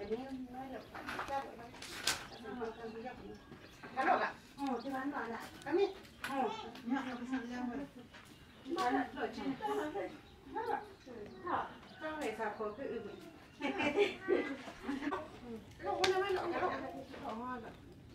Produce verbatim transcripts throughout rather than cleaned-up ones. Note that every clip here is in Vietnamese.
Halo kak? Oh, di mana ada? Kami? Oh, ya, nggak bisa lihat. Mana? Lo cina? Halo. Halo. Kau này sao có cái ư? Lo mana mana? Lo. Oh, ada.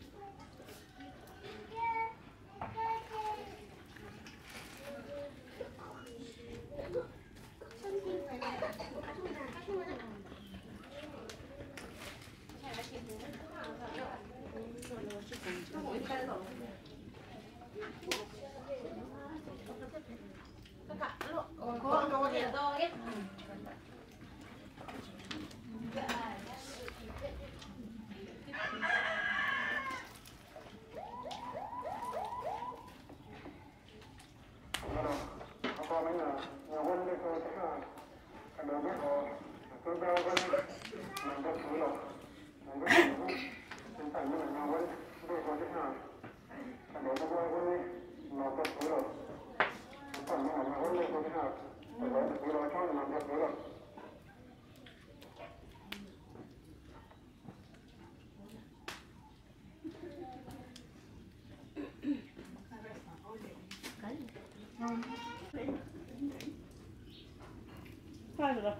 Faz lá.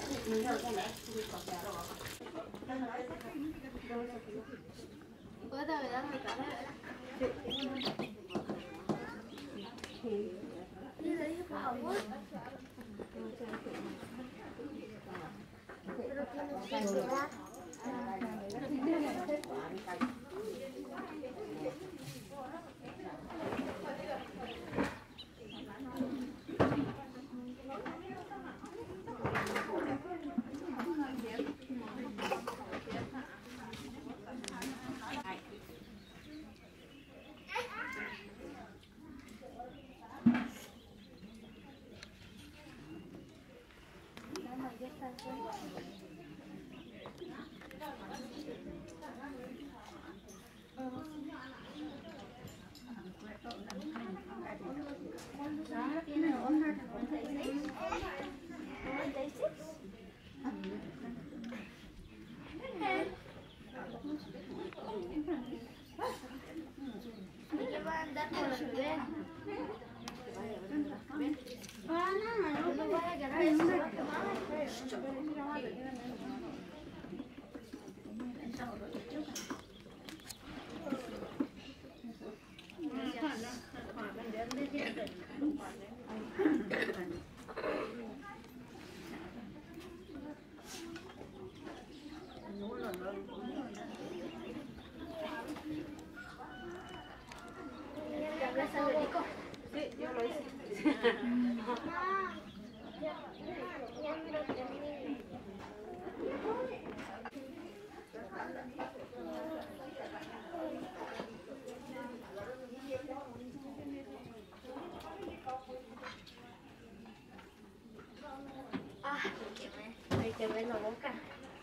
bữa giờ đã phải cả đấy. Đi lấy cái bảo quá. Cái này nó cả.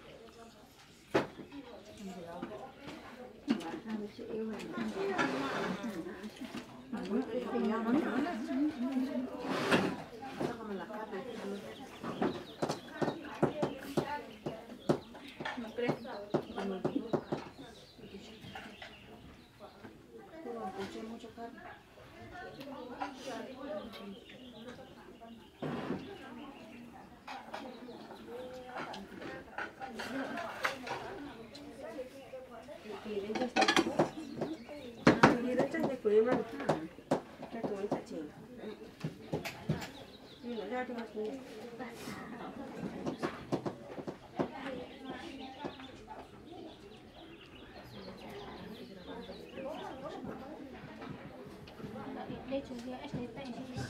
Đây chúng ta sẽ tay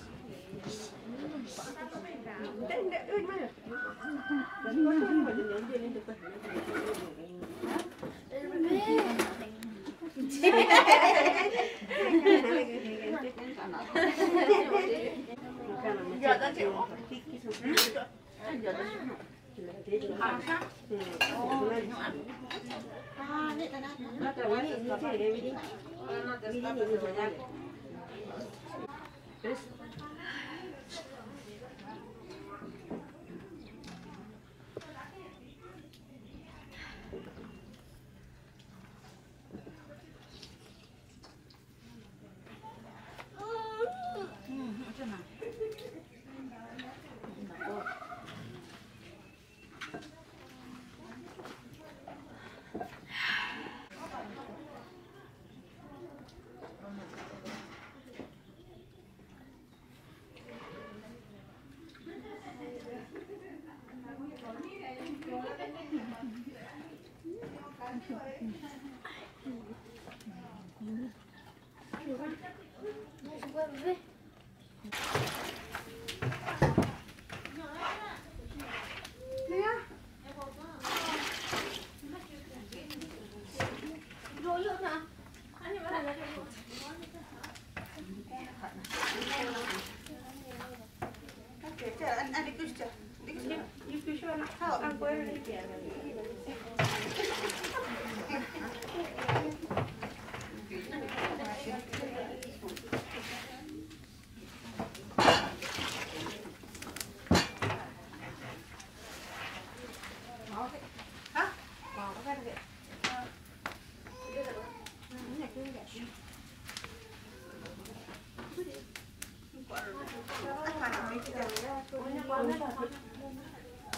giờ ta chịu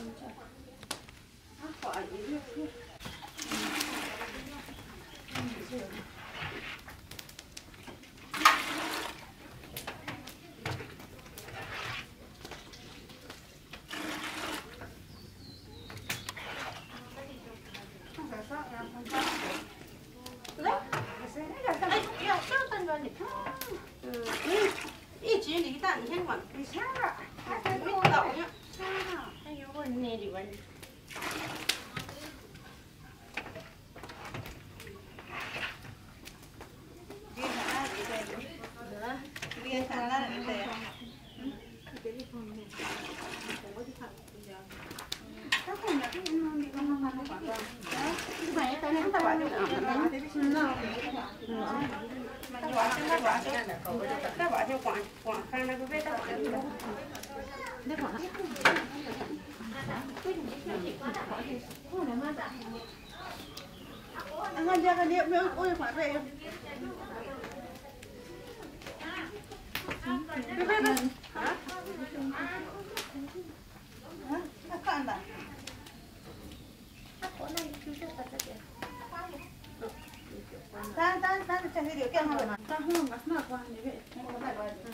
一直离蛋，你先管，你先啊，没走呢。 哎呦，我那里边。 Bien, sana este. Các con là cái nó bị con nó nó quản con. Cái này cái này không ta bảo được. Nó. Mà quả chứ nó quả chứ. Ta bảo cho quản quản khang nó cứ biết ta bảo. Đấy quản. Anh ăn ra cái niệm nữa, ôi phải về. Cái bên này. Hả? Hả? Các con à? Ta ta ta chẳng cái điều kiện nào mà ta không bắt mà qua như vậy. Không có phải vậy.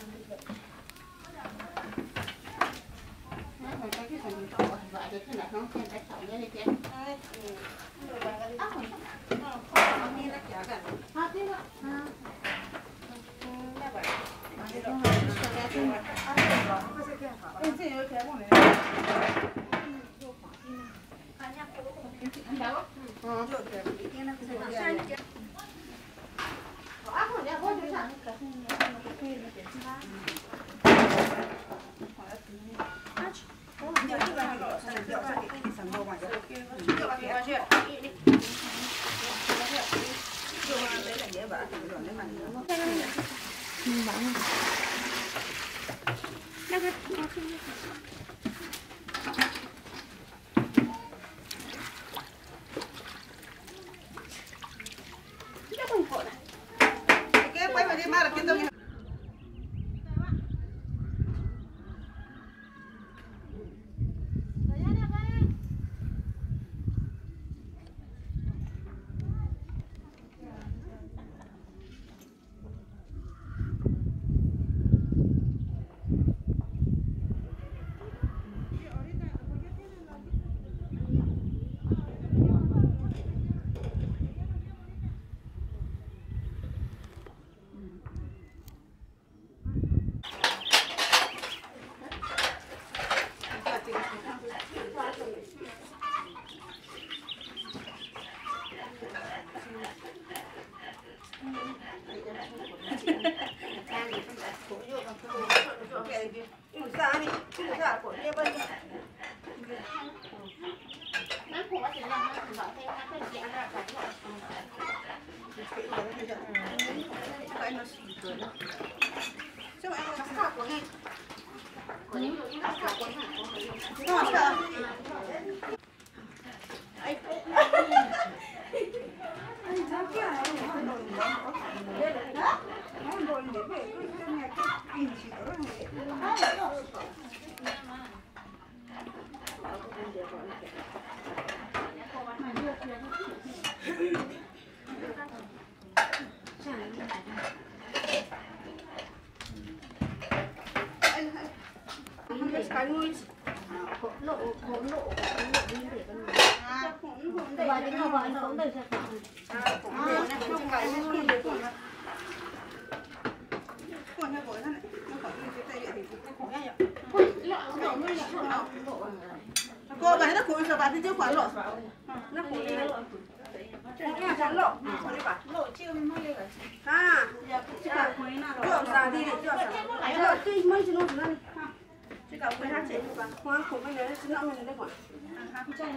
Nó phải cái cái phần to vậy thì cái này không xem cái sầu như thế chứ. Ác rồi. Không đi nó chả cả. Ha thế ạ. Ha. Như vậy. Quay vào đi mà là cái tông. lộ khổ lộ lộ như thế con người. Và đến nào bọn sống đời thật. À, cũng được này, không phải nó không được rồi. Con nó gối nó này, nó có cái tay vậy thì nó khổ nhá. Cô bà nó khổ rồi bà thì chưa phải lộ. Nó khổ đi. Nó chẳng lộ, khổ đi bà. Lộ chiêu mới lên rồi. À, chứ bà khổ nào. Lộ ra đi để cho sao. Lộ tuy mấy chứ nó nữa. Chứ cả quên hát chạy qua khoan khổ bên đấy chứ nó mình đây quả hát chơi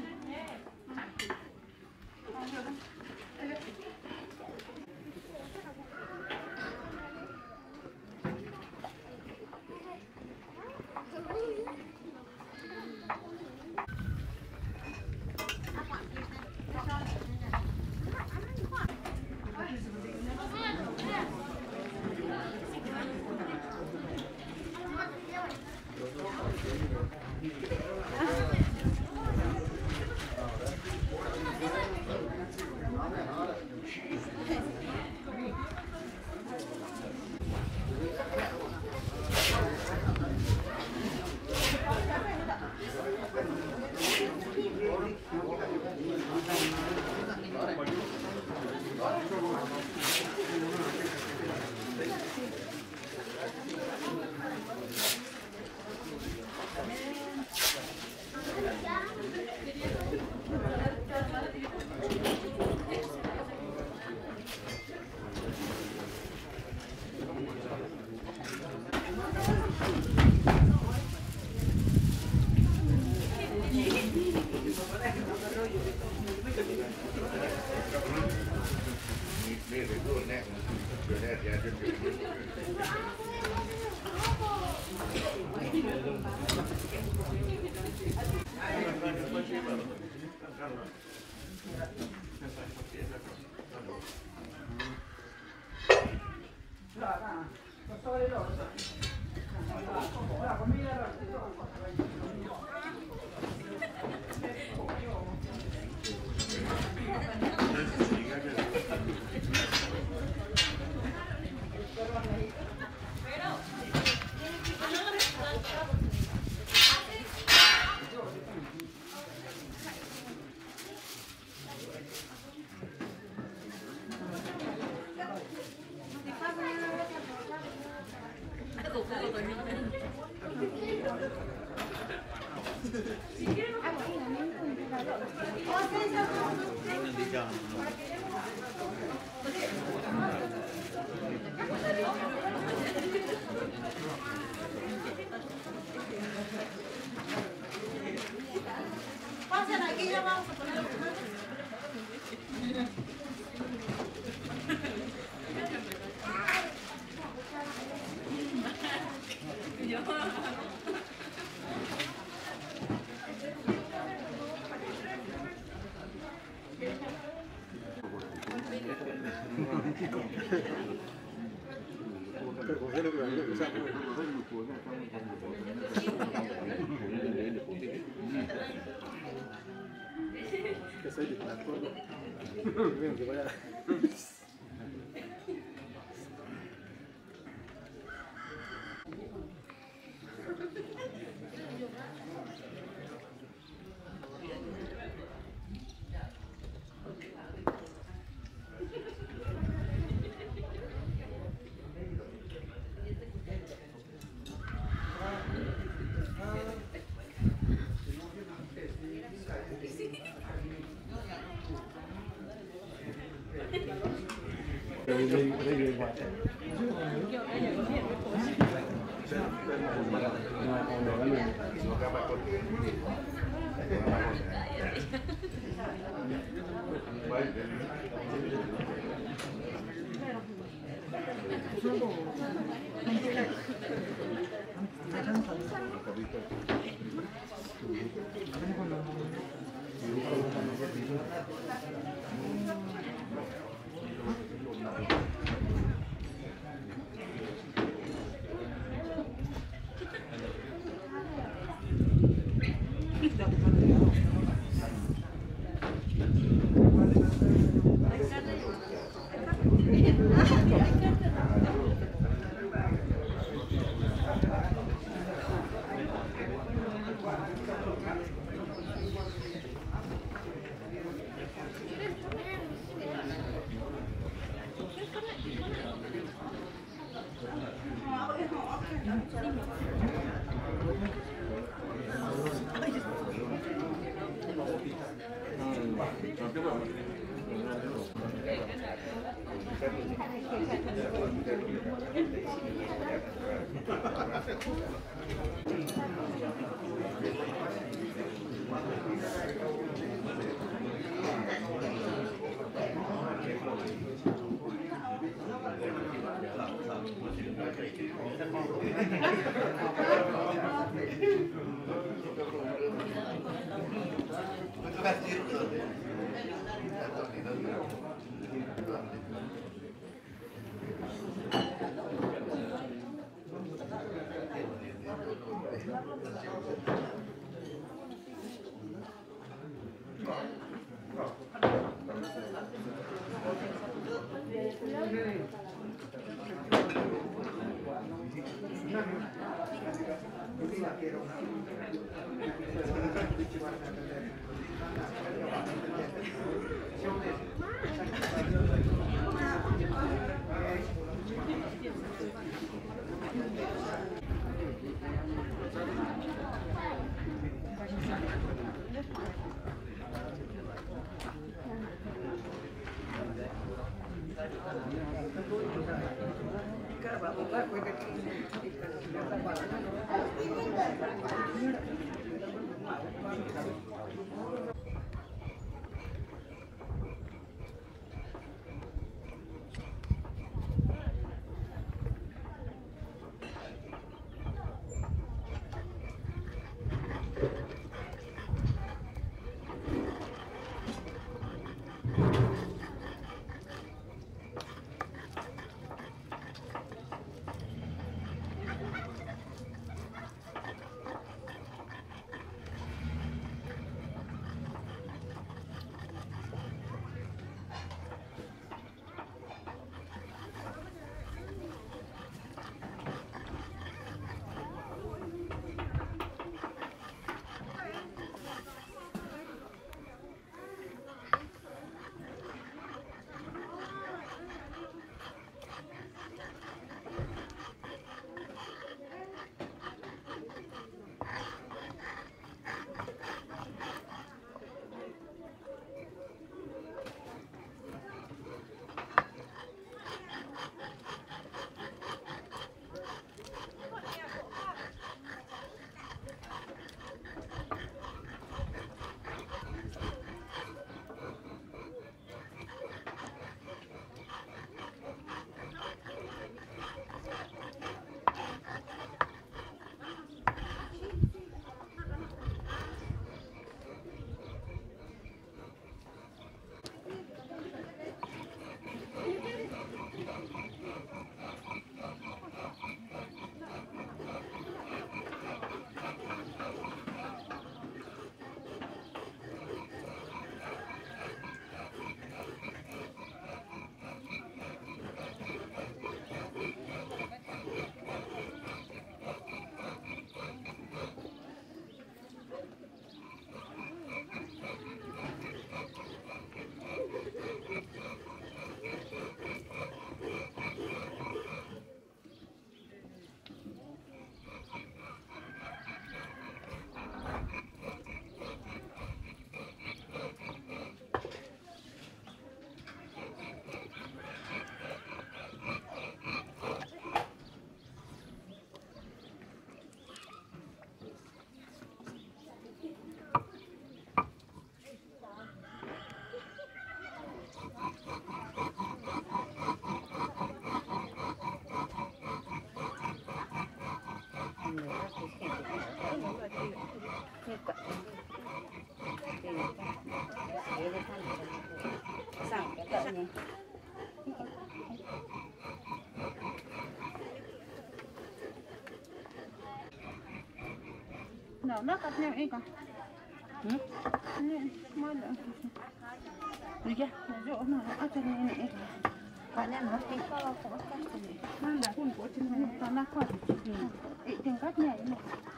nó cắt nhau ấy cả. Ừ. Mới nữa. Đi kia, chỗ mà ở trên này này. Bạn em nó tí có có cắt này. Mang đã khuôn của trên này toàn là khỏi. Ý tiếng cắt nhảy này.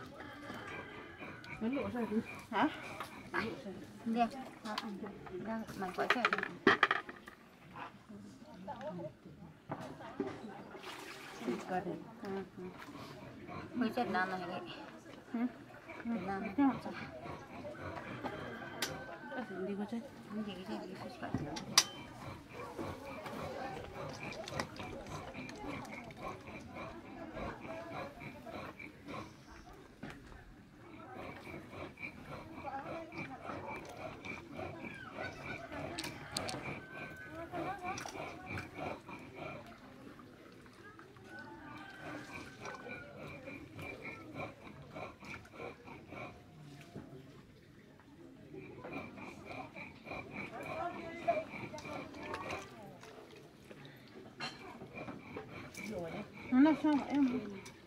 Nó lộ ra đi. Hả? Đi. Đang mày quay xe. Mới chết nam này vậy. Nam. Đi qua chơi. Đi cái gì đi chơi. Nó là sao vậy em?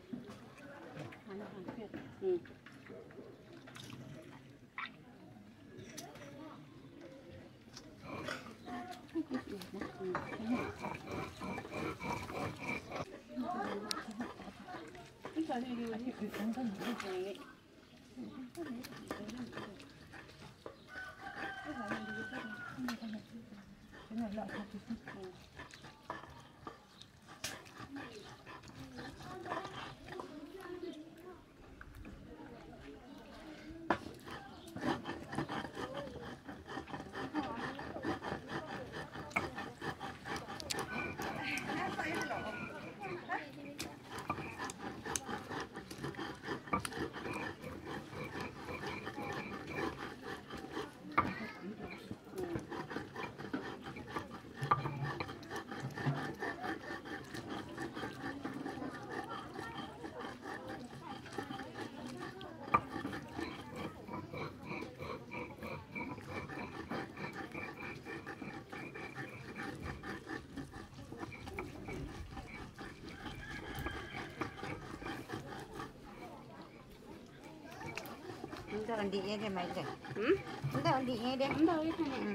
Ừ. Kita undi aja mai deh. Hmm? Kita undi aja deh. Kita undi aja.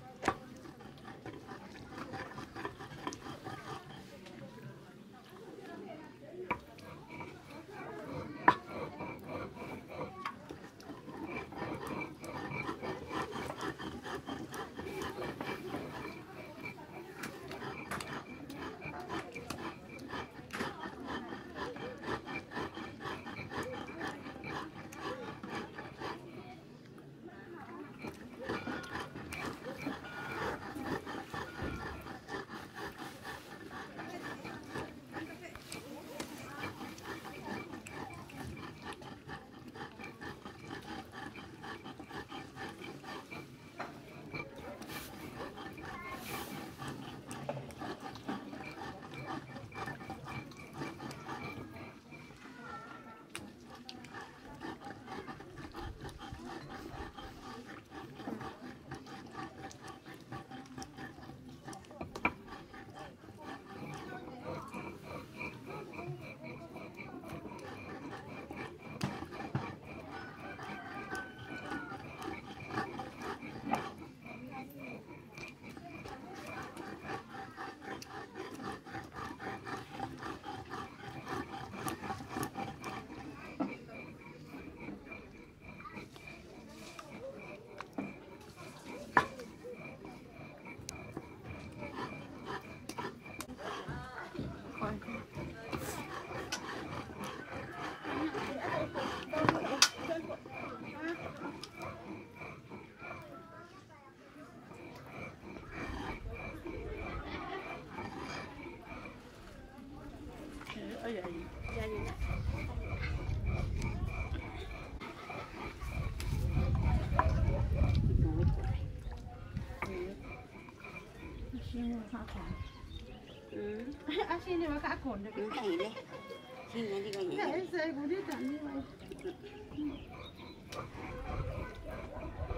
Asin ni maka akon dah. Ini deh. Sini nanti kau ni. Saya saya boleh tak ni.